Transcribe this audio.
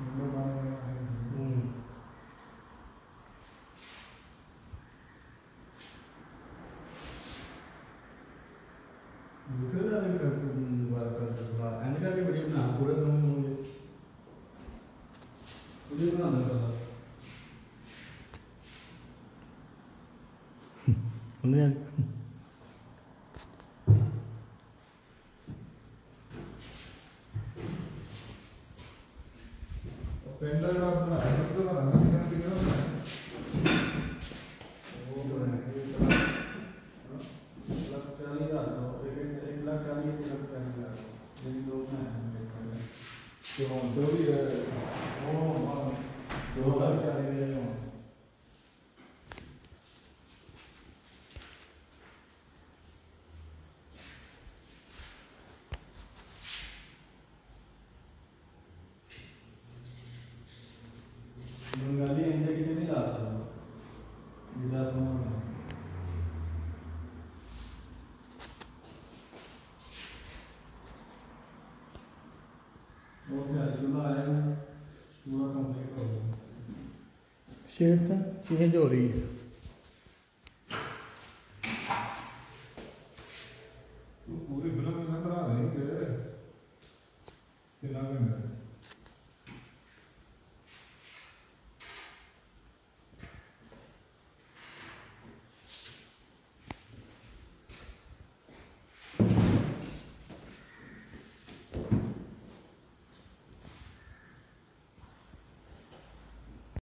दूसरे एंड करके वीडियो बना पूरे तुम मुझे वीडियो बनाना पड़ा पेंडर अपना है तो रंग कितना वो तो है लाख 40,000 1 लाख 40 लाख 40,000 ये दो में तो दो ही है वो 2 लाख 40,000 बंगाली इंडिया की नहीं लाता जिला समूह वो क्या चूल्हा आएगा पूरा कंप्लीट हो गया शेड से चेंज हो रही है तो पूरी फिल्म में बना देंगे कितना